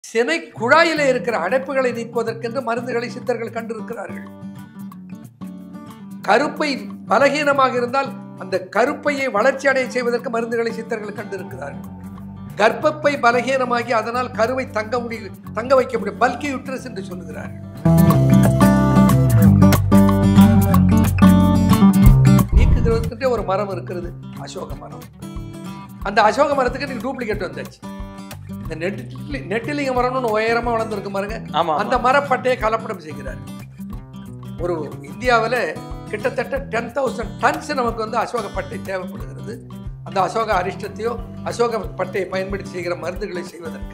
சினை குழாயிலே இருக்கிற அடைப்புகளை நீக்குவதற்கென்று மருந்துகளை சித்தர்கள் கண்டிருக்கிறார்கள். கருப்பை பலகீனமாக இருந்தால் அந்த கருப்பையை வளர்ச்சி அடைய செய்வதற்கு மருந்துகளை சித்தர்கள் கண்டிருக்கிறார்கள். கர்ப்பப்பை பலகீனமாகி அதனால் கருவை தங்க வைக்க முடியும், பல்கி யூட்ரஸ் என்று சொல்லுகிறார்கள். நீக்குகிறதுக்கு ஒரு மரம் இருக்கிறது, அசோக மரம். அந்த அசோக மரத்துக்கு நீங்க டூப்ளிகேட் வந்தாச்சு. இந்த நெட்டிலிங்க மரம்னு உயரமா வளர்ந்துருக்கு பாருங்க, அந்த மரப்பட்டையை கலப்படம் செய்கிறார். ஒரு இந்தியாவில் கிட்டத்தட்ட 10,000 டன்ஸ் நமக்கு அசோக பட்டை தேவைப்படுகிறது. அந்த அசோக அரிஷ்டத்தையோ அசோக பட்டையை பயன்படுத்தி செய்கிற மருந்துகளை செய்வதற்கு.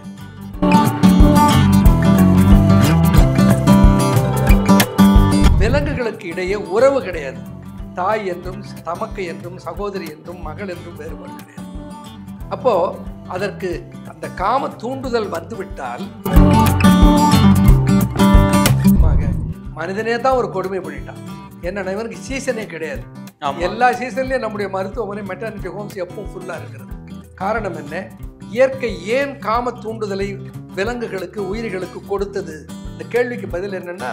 விலங்குகளுக்கு இடையே உறவு கிடையாது. தாய் என்றும் தமக்கை என்றும் சகோதரி என்றும் மகள் என்றும் வேறுபாடு கிடையாது. அப்போ அதற்கு அந்த காம தூண்டுதல் வந்துவிட்டால் மனிதனே தான் ஒரு கொடுமை பண்ணிட்டான். என்ன, இவனுக்கு சீசனே கிடையாது. எல்லா சீசன்லயும் நம்முடைய மருத்துவமனை மெட்டர்னிட்டி ஹோம்ஸ் எப்பவும் ஃபுல்லா இருக்கிறது. காரணம் என்ன? இயற்கை ஏன் காம தூண்டுதலை விலங்குகளுக்கு உயிர்களுக்கு கொடுத்தது? இந்த கேள்விக்கு பதில் என்னன்னா,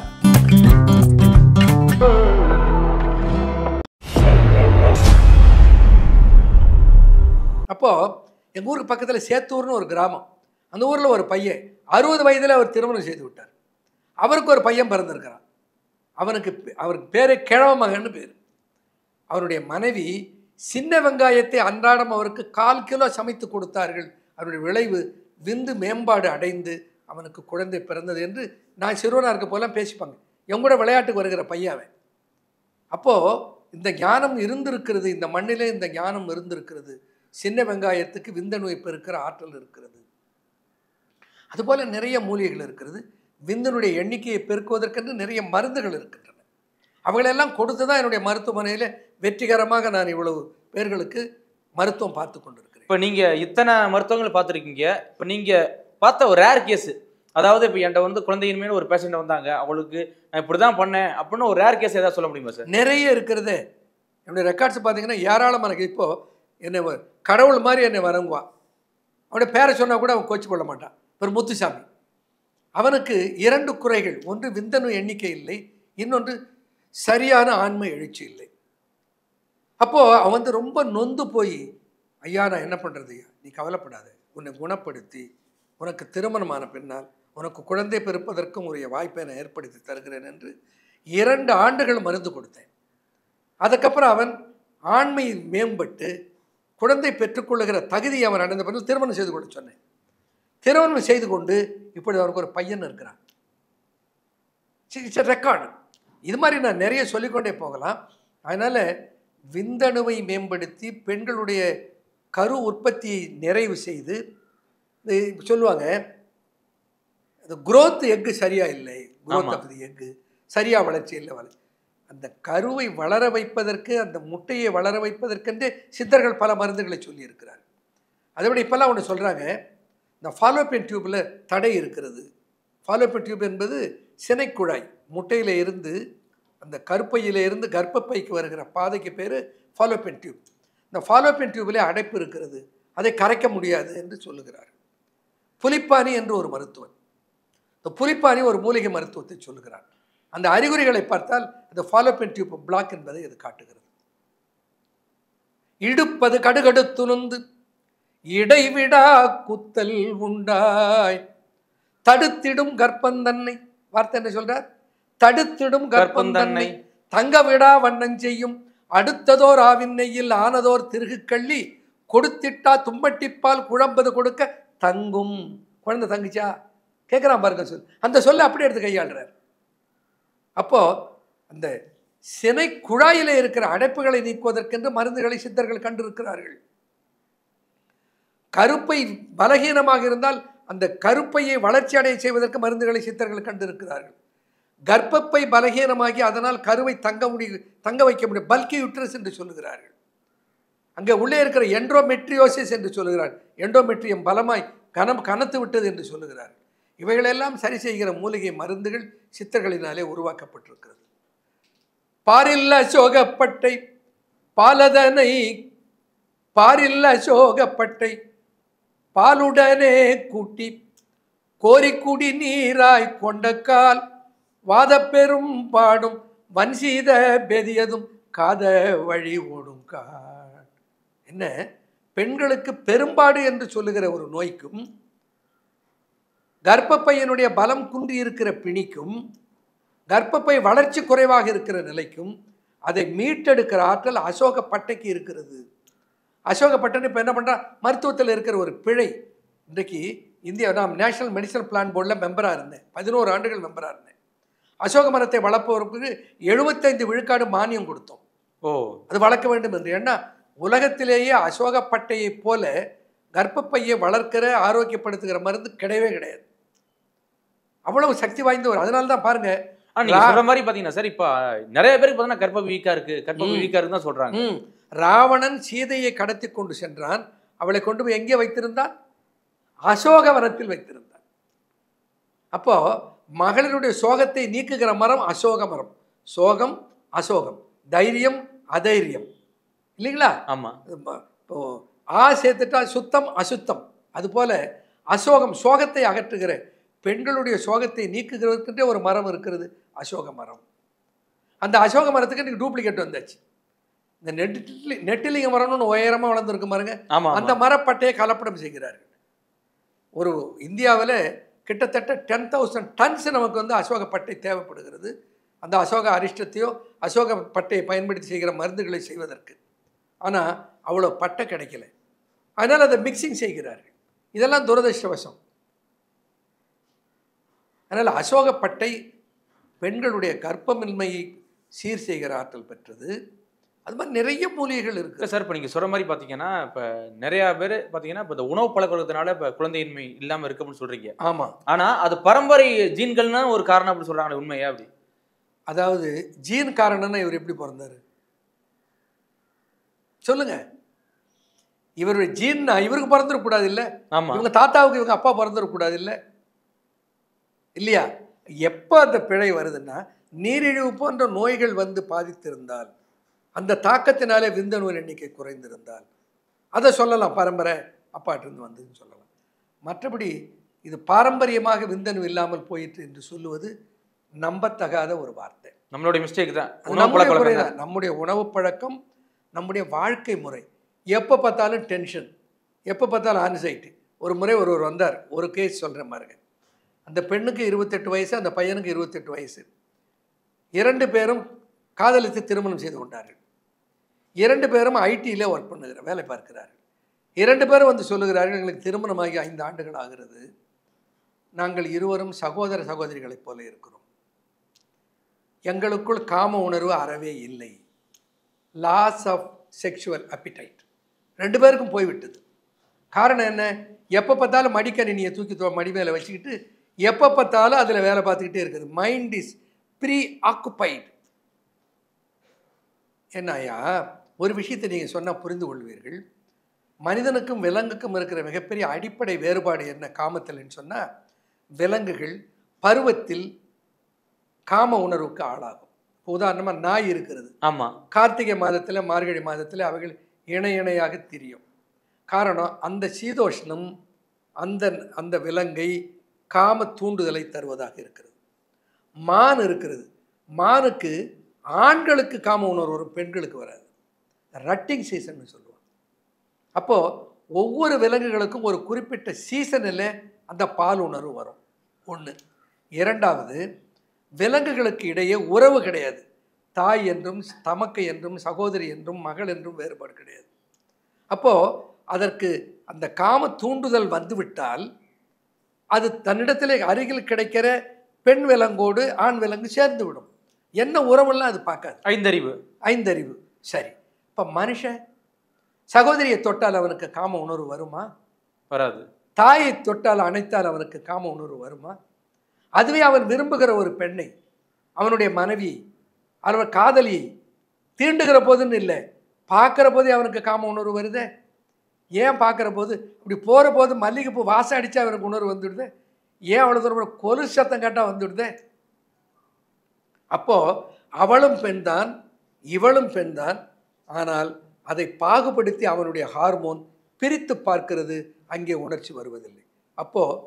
அப்போ எங்க ஊருக்கு பக்கத்துல சேத்தூர்னு ஒரு கிராமம். அந்த ஊர்ல ஒரு பையன் 60 வயதுல அவர் திருமணம் செய்து விட்டார். அவருக்கு ஒரு பையன் பிறந்திருக்கிறான். அவருக்கு பேரு கிழவ மகன்னு பேர். அவருடைய மனைவி சின்ன வெங்காயத்தை அன்றாடம் அவருக்கு 1/4 கிலோ சமைத்து கொடுத்தார்கள். அவருடைய விளைவு விந்து மேம்பாடு அடைந்து அவனுக்கு குழந்தை பிறந்தது என்று நான் சிறுவனாக இருக்க போலாம் பேசிப்பாங்க. எங்கூட விளையாட்டுக்கு வருகிற பையன். அப்போ இந்த ஞானம் இருந்திருக்கிறது, இந்த மண்ணிலே இந்த ஞானம் இருந்திருக்கிறது. சின்ன வெங்காயத்துக்கு விந்தணுவை பெருக்கிற ஆற்றல் இருக்கிறது. அதுபோல நிறைய மூலிகைகள் இருக்கிறது. விந்தனுடைய எண்ணிக்கையை பெருக்குவதற்கென்று நிறைய மருந்துகள் இருக்கின்றன. அவங்களெல்லாம் கொடுத்து தான் என்னுடைய மருத்துவமனையில் வெற்றிகரமாக நான் இவ்வளவு பேர்களுக்கு மருத்துவம் பார்த்து கொண்டிருக்கிறேன். இப்போ நீங்கள் இத்தனை மருத்துவங்கள் பார்த்துருக்கீங்க. இப்போ நீங்கள் பார்த்த ஒரு ரேர் கேஸு, அதாவது இப்போ என்கிட்ட குழந்தையின்மையான ஒரு பேஷண்ட் வந்தாங்க, அவங்களுக்கு நான் இப்படி தான் பண்ணேன் அப்படின்னு ஒரு ரேர் கேஸ் ஏதாவது சொல்ல முடியுமா சார்? நிறைய இருக்கிறது. என்னுடைய ரெக்கார்ட்ஸ் பார்த்தீங்கன்னா ஏராளமாக எனக்கு. இப்போது என்னை கடவுள் மாதிரி என்னை வணங்குவான். அவனுடைய பேரை சொன்னால் கூட அவன் கோச்சு கொள்ள மாட்டான். ஒரு முத்துசாமி, அவனுக்கு 2 குறைகள். ஒன்று விந்தணு எண்ணிக்கை இல்லை, இன்னொன்று சரியான ஆன்மை எழுச்சி இல்லை. அப்போது அவன் ரொம்ப நொந்து போய், ஐயா நான் என்ன பண்ணுறது, நீ கவலைப்படாத, உன்னை குணப்படுத்தி உனக்கு திருமணமான பின்னால் உனக்கு குழந்தை பிறப்பதற்கும் உரிய வாய்ப்பை நான் ஏற்படுத்தி தருகிறேன் என்று 2 ஆண்டுகள் மருந்து கொடுத்தேன். அதுக்கப்புறம் அவன் ஆண்மை மேம்பட்டு குழந்தை பெற்றுக்கொள்ளுகிற தகுதியை அவன் அடைந்த பிறகு திருமணம் செய்து கொள்ள சொன்னேன். திருமணம் செய்து கொண்டு இப்படி அவருக்கு ஒரு பையன் இருக்கிறான். ரெக்கார்டு. இது மாதிரி நான் நிறைய சொல்லிக்கொண்டே போகலாம். அதனால் விந்தணுவை மேம்படுத்தி பெண்களுடைய கரு உற்பத்தியை நிறைவு செய்து சொல்லுவாங்க, இந்த குரோத் எக்கு சரியாக இல்லை, குரோத் ஆஃப் தி எக்கு சரியாக வளர்ச்சி இல்லை. அந்த கருவை வளர வைப்பதற்கு, அந்த முட்டையை வளர வைப்பதற்கென்று சித்தர்கள் பல மருந்துகளை சொல்லியிருக்கிறார். அதை விட இப்போல்லாம் ஒன்று சொல்கிறாங்க, இந்த ஃபாலோபியன் டியூப்பில் தடை இருக்கிறது. ஃபாலோபியன் டியூப் என்பது சினைக்குழாய். முட்டையில் இருந்து அந்த கருப்பையில் இருந்து கர்ப்பப்பைக்கு வருகிற பாதைக்கு பேர் ஃபாலோபியன் டியூப். இந்த ஃபாலோபியன் டியூப்பிலே அடைப்பு இருக்கிறது, அதை கரைக்க முடியாது என்று சொல்லுகிறார். புலிப்பானி என்று ஒரு மருத்துவன், இந்த புலிப்பானி ஒரு மூலிகை மருத்துவத்தை சொல்லுகிறார். அந்த அறிகுறிகளை பார்த்தால் அந்த ஃபாலோபியன் டியூப் பிளாக் என்பதை அது காட்டுகிறது. இடுப்பது கடுகடுத்துணுந்து இடைவிடா குத்தல் உண்டாய் தடுத்திடும் கர்ப்பந்தன்னை. வார்த்தை என்ன சொல்றார்? தடுத்திடும் கர்ப்பந்தன்னை தங்க விடா வண்ணம் செய்யும் அடுத்ததோர் ஆவின்னையில் ஆனதோர் திருகு கள்ளி கொடுத்திட்டா தும்பட்டிப்பால் குழம்பது கொடுக்க தங்கும். குழந்தை தங்குச்சா கேட்குறான் பாருங்க சொல். அந்த சொல்ல அப்படியே எடுத்து கையாளுறார். அப்போ அந்த சினை குழாயிலே இருக்கிற அடைப்புகளை நீக்குவதற்கென்று மருந்துகளை சித்தர்கள் கண்டிருக்கிறார்கள். கருப்பை பலகீனமாக இருந்தால் அந்த கருப்பையை வளர்ச்சி அடைய செய்வதற்கு மருந்துகளை சித்தர்கள் கண்டிருக்கிறார்கள். கர்ப்பப்பை பலகீனமாகி அதனால் கருவை தங்க வைக்க முடியும், பல்கி யூட்ரஸ் என்று சொல்லுகிறார்கள். அங்கே உள்ளே இருக்கிற எண்டோமெட்ரியோசிஸ் என்று சொல்லுகிறார். எண்டோமெட்ரியம் பலமாய் கனத்து விட்டது என்று சொல்லுகிறார்கள். இவைகளெல்லாம் சரி செய்கிற மூலிகை மருந்துகள் சித்தர்களினாலே உருவாக்கப்பட்டிருக்கிறது. பாரில்ல சோகப்பட்டை பாலதனை பாரில்ல சோகப்பட்டை பாலுடனே கூட்டி கோரிக்குடி நீராய் கொண்டக்கால் வாதப்பெரும் பாடும் வன்சீத பெதியதும் காத வழி ஓடும் கால். என்ன, பெண்களுக்கு பெரும்பாடு என்று சொல்லுகிற ஒரு நோய்க்கும், கர்ப்பப்பையனுடைய பலம் குன்றி இருக்கிற பிணிக்கும், கர்ப்பப்பை வளர்ச்சி குறைவாக இருக்கிற நிலைக்கும் அதை மீட்டெடுக்கிற ஆற்றல் அசோகப்பட்டைக்கு இருக்கிறது. அசோகப்பட்டன் இப்போ என்ன பண்ணுறா, மருத்துவத்தில் இருக்கிற ஒரு பிழை. இன்றைக்கு இந்தியா, நான் நேஷனல் மெடிசனல் பிளான் போர்டில் மெம்பராக இருந்தேன், 11 ஆண்டுகள் மெம்பராக இருந்தேன். அசோக மரத்தை வளர்ப்பவருக்கு 75 விழுக்காடு மானியம் கொடுத்தோம். அது வளர்க்க வேண்டும் என்று. ஏன்னா உலகத்திலேயே அசோகப்பட்டையை போல கர்ப்பப்பையை வளர்க்கிற ஆரோக்கியப்படுத்துகிற மருந்து கிடையவே கிடையாது. அவ்வளவு சக்தி வாய்ந்த ஒரு. அதனால தான் பாருங்க, நீங்க சொல்ற மாதிரி பாத்தீங்கன்னா சார், இப்ப நிறைய பேருக்கு பாத்தீங்கன்னா கர்ப்பப்பை வீக்கா இருக்கு, கர்ப்பப்பை வீக்கா இருக்குன்னு தான் சொல்றாங்க. ராவணன் சீதையை கடத்தி கொண்டு சென்றான். அவளை கொண்டு போய் எங்கே வைத்திருந்தான்? அசோகவனத்தில் வைத்திருந்தான். அப்போ மகளிருடைய சோகத்தை நீக்குகிற மரம் அசோக மரம். சோகம் அசோகம், தைரியம் அதைரியம், இல்லைங்களா? ஆமா. இப்போ சேர்த்துட்டா சுத்தம் அசுத்தம். அதுபோல அசோகம், சோகத்தை அகற்றுகிற, பெண்களுடைய சோகத்தை நீக்குகிறதுக்குன்றே ஒரு மரம் இருக்கிறது, அசோக மரம். அந்த அசோக மரத்துக்கு இன்னைக்கு டூப்ளிகேட் வந்தாச்சு. இந்த நெட்டிலிங்க மரம்னு உயரமாக வளர்ந்துருக்கு பாருங்க, அந்த மரப்பட்டையை கலப்படம் செய்கிறார்கள். ஒரு இந்தியாவில் கிட்டத்தட்ட 10,000 டன்ஸ் நமக்கு வந்து அசோகப்பட்டை தேவைப்படுகிறது. அந்த அசோக அரிஷ்டத்தையோ அசோக பட்டையை பயன்படுத்தி செய்கிற மருந்துகளை செய்வதற்கு. ஆனால் அவ்வளோ பட்டை கிடைக்கல. அதனால் அதை மிக்சிங் செய்கிறார்கள். இதெல்லாம் துரதிர்ஷ்டவசம். அதனால் அசோகப்பட்டை பெண்களுடைய கர்ப்பமின்மையை சீர் செய்கிற ஆற்றல் பெற்றது. அது மாதிரி நிறைய மூலிகைகள் இருக்குது சார். இப்போ நீங்கள் சொல்கிற மாதிரி பார்த்தீங்கன்னா, இப்போ நிறையா பேர் பார்த்தீங்கன்னா, இப்போ இந்த உணவு பழக்கத்தினால இப்போ குழந்தையின்மை இல்லாமல் இருக்கு அப்படின்னு சொல்கிறீங்க. ஆமாம். ஆனால் அது பரம்பரை ஜீன்கள்னு ஒரு காரணம் அப்படின்னு சொல்கிறாங்க, உண்மையா? அப்படி அதாவது ஜீன் காரணம்னா இவர் எப்படி பிறந்தார் சொல்லுங்க? இவருடைய ஜீன்னா இவருக்கு பிறந்துடக்கூடாது இல்லை? ஆமாம். இவங்க தாத்தாவுக்கு இவங்க அப்பா பிறந்துடக்கூடாது இல்லை? இல்லையா? எப்போ அந்த பிழை வருதுன்னா, நீரிழிவு போன்ற நோய்கள் வந்து பாதித்திருந்தால், அந்த தாக்கத்தினாலே விந்தணுவின் எண்ணிக்கை குறைந்திருந்தால் அதை சொல்லலாம், பரம்பரை அப்பாட்டிருந்து வந்ததுன்னு சொல்லலாம். மற்றபடி இது பாரம்பரியமாக விந்தணு இல்லாமல் போயிட்டு என்று சொல்லுவது நம்பத்தகாத ஒரு வார்த்தை. நம்மளுடைய மிஸ்டேக் தான், நம்முடைய உணவு பழக்கம், நம்முடைய வாழ்க்கை முறை. எப்போ பார்த்தாலும் டென்ஷன், எப்போ பார்த்தாலும் ஆன்சைட்டி. ஒரு முறை ஒருவர் வந்தார், ஒரு கேஸ் சொல்கிறேன் பாருங்க. அந்த பெண்ணுக்கு 28 வயசு, அந்த பையனுக்கு 28 வயசு. 2 பேரும் காதலித்து திருமணம் செய்து கொண்டார்கள். 2 பேரும் ஐடியில் ஒர்க் பண்ணுகிற வேலை பார்க்கிறார்கள். 2 பேரும் வந்து சொல்லுகிறார்கள், எங்களுக்கு திருமணமாகி 5 ஆண்டுகள் ஆகிறது, நாங்கள் இருவரும் சகோதர சகோதரிகளைப் போல இருக்கிறோம், எங்களுக்குள் காம உணர்வு அறவே இல்லை, லாஸ் ஆஃப் செக்ஷுவல் அப்பிடைட் 2 பேருக்கும் போய்விட்டது. காரணம் என்ன? எப்போ பார்த்தாலும் மடிக்கணினியை தூக்கி மடி மேலே வச்சுக்கிட்டு எப்போ பார்த்தாலும் அதில் வேலை பார்த்துக்கிட்டே இருக்குது. Mind is preoccupied. என்னையா, ஒரு விஷயத்தை நீங்கள் சொன்னால் புரிந்து கொள்வீர்கள். மனிதனுக்கும் விலங்குக்கும் இருக்கிற மிகப்பெரிய அடிப்படை வேறுபாடு என்ன காமத்தில்னு சொன்னால், விலங்குகள் பருவத்தில் காம உணர்வுக்கு ஆளாகும். உதாரணமாக நாய் இருக்கிறது. ஆமாம். கார்த்திகை மாதத்தில் மார்கழி மாதத்தில் அவைகள் இணையாக திரியும். காரணம், அந்த சீதோஷ்ணம் அந்த விலங்கை காம தூண்டுதலை தருவதாக இருக்கிறது. மான் இருக்கிறது, மானுக்கு ஆண்களுக்கு காம உணர்வு வரும், பெண்களுக்கு வராது. ரட்டிங் சீசன் சொல்லுவாங்க. அப்போது ஒவ்வொரு விலங்குகளுக்கும் ஒரு குறிப்பிட்ட சீசனில் அந்த பால் உணர்வு வரும். ஒன்று. இரண்டாவது, விலங்குகளுக்கு இடையே உறவு கிடையாது. தாய் என்றும் தமக்கை என்றும் சகோதரி என்றும் மகள் என்றும் வேறுபாடு கிடையாது. அப்போது அதற்கு அந்த காம தூண்டுதல் வந்துவிட்டால் அது தன்னிடத்தில் அருகில் கிடைக்கிற பெண் விலங்கோடு ஆண் விலங்கு சேர்ந்து விடும். என்ன உறவெல்லாம் அது பார்க்காது. ஐந்தறிவு. சரி, இப்போ மனுஷன் சகோதரியை தொட்டால் அவனுக்கு காம உணர்வு வருமா? வராது. தாயை தொட்டால் அணைத்தால் அவனுக்கு காம உணர்வு வருமா? அதுவே அவன் விரும்புகிற ஒரு பெண்ணை, அவனுடைய மனைவியை, அவன் காதலியை தீண்டுகிற போதுன்னு இல்லை, பார்க்குற போதே அவனுக்கு காம உணர்வு வருதே. ஏன் பார்க்குற போது? இப்படி போகிற போது மல்லிகைப்பூ வாசம் அடித்தா அவனுக்கு உணர்வு வந்துவிடுது. ஏன் அவ்வளோ தூரம் கொலு சத்தம் கேட்டால் வந்துவிடுதே. அப்போது அவளும் பெண்தான், இவளும் பெண்தான். ஆனால் அதை பாகுபடுத்தி அவனுடைய ஹார்மோன் பிரித்து பார்க்கிறது, அங்கே உணர்ச்சி வருவதில்லை. அப்போது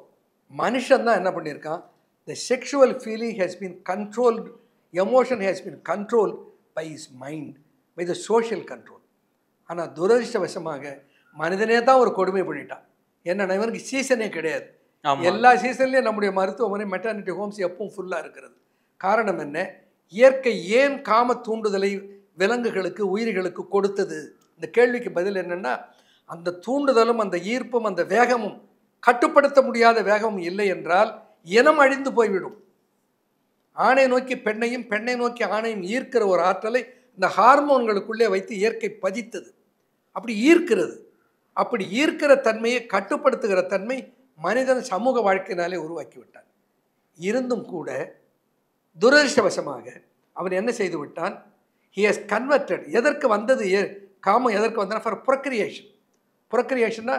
மனுஷன் தான் என்ன பண்ணியிருக்கான், the sexual feeling has been controlled, emotion has been control by is mind, by the social control. ஆனால் துரதிருஷ்டவசமாக மனிதனே தான் ஒரு கொடுமை பண்ணிட்டான். என்னன்னா இவனுக்கு சீசனே கிடையாது. எல்லா சீசன்லேயும் நம்முடைய மருத்துவமனை மெட்டர்னிட்டி ஹோம்ஸ் எப்பவும் ஃபுல்லாக இருக்கிறது. காரணம் என்ன? இயற்கை ஏன் காம தூண்டுதலை விலங்குகளுக்கு உயிர்களுக்கு கொடுத்தது? இந்த கேள்விக்கு பதில் என்னென்னா, அந்த தூண்டுதலும் அந்த ஈர்ப்பும் அந்த வேகமும் கட்டுப்படுத்த முடியாத வேகமும் இல்லை என்றால் இனம் அழிந்து போய்விடும். ஆணை நோக்கி பெண்ணையும் பெண்ணை நோக்கி ஆணையும் ஈர்க்கிற ஒரு ஆற்றலை இந்த ஹார்மோன்களுக்குள்ளே வைத்து இயற்கை பதித்தது. அப்படி ஈர்க்கிறது. அப்படி ஈர்க்கிற தன்மையை கட்டுப்படுத்துகிற தன்மை மனிதன் சமூக வாழ்க்கையினாலே உருவாக்கி விட்டான். இருந்தும் கூட துரதிருஷ்டவசமாக அவன் என்ன செய்து விட்டான்? He has converted. எதற்கு வந்தது காமம்? எதற்கு வந்தனா? ஃபார் ப்ரொக்ரியேஷன். ப்ரொக்ரியேஷன்னா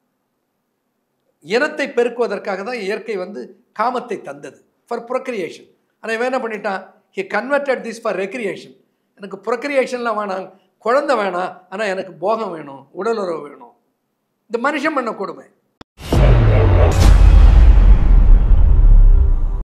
இனத்தை பெருக்குவதற்காக தான் இயற்கை காமத்தை தந்தது, ஃபார் ப்ரொக்ரியேஷன். ஆனால் இவன் என்ன பண்ணிட்டான்? He converted this for recreation. எனக்கு ப்ரொக்ரியேஷன்லாம் வேணாம், குழந்தை வேணாம், ஆனால் எனக்கு போகம் வேணும், உடலுறவு வேணும். இந்த மனுஷன் பண்ண கொடுமை.